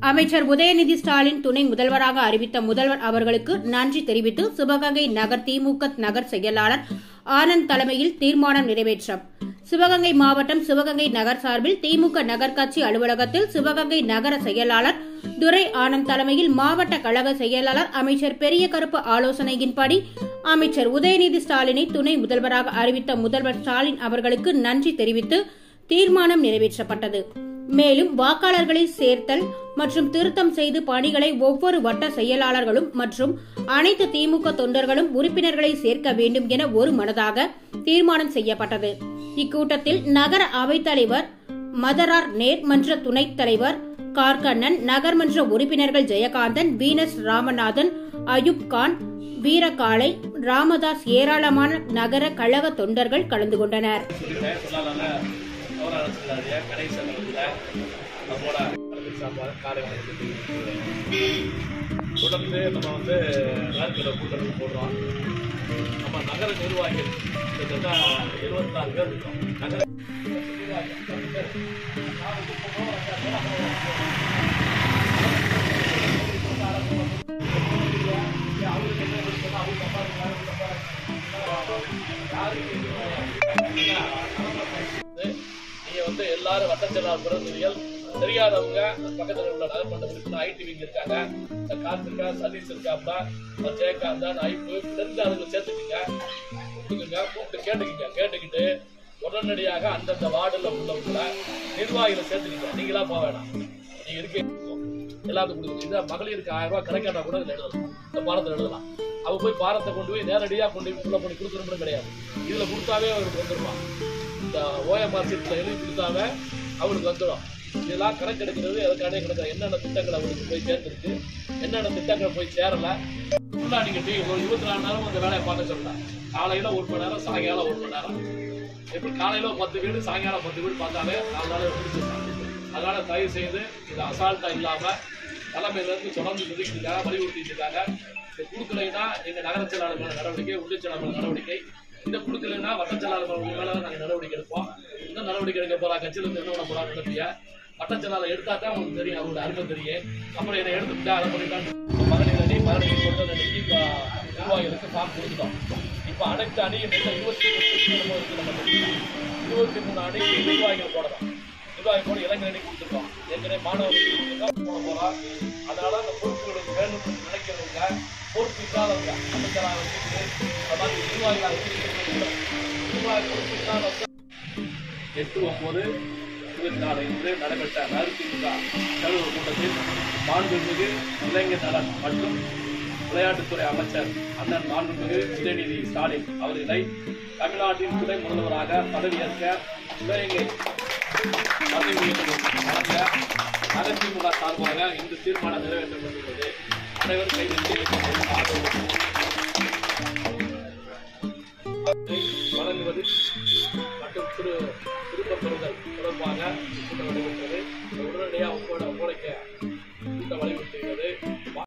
அமைச்சர் உதயநிதி ஸ்டாலின் துணை முதல்வராக அறிவித்த முதல்வர் அவர்களுக்கு நன்றி தெரிவித்து சிவகங்கை நகர் திமுக நகர் செயலாளர் ஆனந்த் தலைமையில் தீர்மானம் நிறைவேற்றம். சிவகங்கை மாவட்டம் சிவகங்கை நகர் சார்பில் திமுக நகர் கட்சி அலுவலகத்தில் சிவகங்கை நகர செயலாளர் துரை ஆனந்த் தலைமையில் மாவட்ட கழக செயலாளர் அமைச்சர் பெரிய கருப்பு ஆலோசனையின்படி அமைச்சர் உதயநிதி ஸ்டாலினை துணை முதல்வராக அறிவித்த முதல்வர் ஸ்டாலின் அவர்களுக்கு நன்றி தெரிவித்து தீர்மானம் நிறைவேற்றப்பட்டது. மேலும் வாக்காளர்களை சேர்த்தல் மற்றும் திருத்தம் செய்து பணிகளை ஒவ்வொரு வட்ட செயலாளர்களும் மற்றும் அனைத்து திமுக தொண்டர்களும் உறுப்பினர்களை சேர்க்க வேண்டும் என ஒரு மனதாக தீர்மானம் செய்யப்பட்டது. இக்கூட்டத்தில் நகர அவைத்தலைவர் மதரார் நேர்மன்ற துணைத் தலைவர் கார்கண்ணன், நகர்மன்ற உறுப்பினர்கள் ஜெயகாந்தன், வீனஸ் ராமநாதன், அயூப் கான், வீரகாளை, ராமதாஸ் ஏராளமான நகர கழக தொண்டர்கள் கலந்து கொண்டனர். தொடர்ந்து நம்ம நாட்கள கூட்டங்கள் போடுறோம். நம்ம நகர நிர்வாகிகள் கிட்டத்தட்ட 26 பேர் இருக்கோம். நகர நீங்க எல்லாரும் வட்டச்செயலாளர் பிரதிநிதிகள் தெரியாதவங்க பக்கத்தில் உள்ள நகர்மன்ற ஐடி விங் இருக்காங்க, கார்த்திகா சதீஷ் இருக்காப்ல, ஜெயகாந்தன், ஐப்பு தெரிஞ்சு அதுல சேர்த்துக்கீங்க, கூப்பிட்டு கேட்டுக்கிட்டு உடனடியாக அந்தந்த வார்டுல உள்ளவங்கள நிர்வாகிகளை சேர்த்துக்கிங்க. நீங்களா போக வேணாம், நீங்க இருக்கீங்க எல்லாத்துக்கும் கொடுக்குது. இதை மகளிருக்கு 1000 ரூபாய் கிடைக்காட்டா கூட இதுல எழுதலாம், இந்த பாரத்தில் எழுதலாம். அவ போய் பாரத்தை கொண்டு போய் நேரடியாக கொண்டு போய் பண்ணி கொடுத்துருன்னு கிடையாது. இதுல கொடுத்தாவே அவருக்கு வந்துருவான். இந்த OMR சீட்ல எழுதி கொடுத்தாவே அவருக்கு வந்துடும். இதெல்லாம் கணக்கு எடுக்கிறது எதுக்கானே கிடையாது. என்னென்ன திட்டங்கள் அவருக்கு போய் சேர்ந்துருக்கு, என்னென்ன திட்டங்கள் போய் சேரல, ஃபுல்லாக நீங்க ஒரு 24 நேரம் அந்த வேலையை பார்க்க சொல்லலாம். காலையில 1 மணி நேரம், சாயங்காலம் 1 மணி நேரம். எப்படி காலையில 10 வீடு, சாயங்காலம் 10 வீடு பார்த்தாலே 4 நாள் முடிச்சிருக்காங்க. அதனால தயவு செய்து இது அசால்ட்டா இல்லாம தலைமையில இருந்து தொடர்ந்து நிதிக்கிறாங்க, வலியுறுத்திட்டு இருக்காங்க. இதை கொடுக்கலைன்னா எங்க நகர செயலாளர்கள் நடவடிக்கை, ஒன்றிய செயலாளர்கள் நடவடிக்கை. இதை கொடுக்கலைன்னா வட்ட செயலாளர்கள் மேல நாங்கள் நடவடிக்கை எடுப்போம். இந்த நடவடிக்கை எடுக்க போறா கட்சியில இருந்து என்ன பண்ண போறாங்க பற்றிய வட்ட செயலாளர் எடுத்தா தான் உங்களுக்கு தெரியும், அவரோட அருமை தெரியும். அப்புறம் என்னை எடுத்துக்கிட்டா அதை பண்ணிட்டான்னு மகளிர் அணி கொண்டு அன்னைக்கு நிர்வாகிகளுக்கு ஃபார்ம் கொடுத்துட்டோம். இப்போ அனைத்து அணியும் 23 அணி நிர்வாகிகள் போடலாம். நிர்வாகி போட இளைஞர் அணி கொடுத்துருக்கோம். ஏற்கனவே மாணவர்கள் போட போறோம். அதனால அந்த பொறுப்புகளுக்கு வேணும் நினைக்கிறவங்க, பொறுப்பு இல்லாதவங்க அமைச்சராக வச்சுட்டு அதாவது நிர்வாகிகளாக நிர்வாகி பொறுப்பு இல்லாதவங்க 8/9/24 இன்று நடைபெற்ற திமுக தலைவர் கூட்டத்தில் மாண்புமிகு இளைஞர் நலன் மற்றும் விளையாட்டுத்துறை அமைச்சர் அண்ணன் மாண்புமிகு உதயநிதி ஸ்டாலின் அவர்களை தமிழ்நாட்டின் துணை முதல்வராக பதவியேற்க சிவகங்கை வழங்க அதிமுக சார்பாக இந்த தீர்மானம் நிறைவேற்றப்பட்டுள்ளது. அனைவரும் கைவிட்டு வழங்குவது மற்றும் திருப்பப் பெறுதல் தொடர்பாக கூட்டம் நடைபெற்றது. உடனடியாக ஒப்படைக்க கூட்டம் வலியுறுத்துகிறது.